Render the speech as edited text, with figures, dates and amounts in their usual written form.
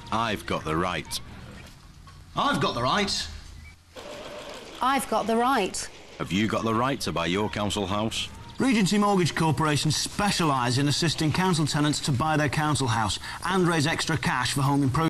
I've got the right. I've got the right. I've got the right. Have you got the right to buy your council house? Regency Mortgage Corporation specialise in assisting council tenants to buy their council house and raise extra cash for home improvement.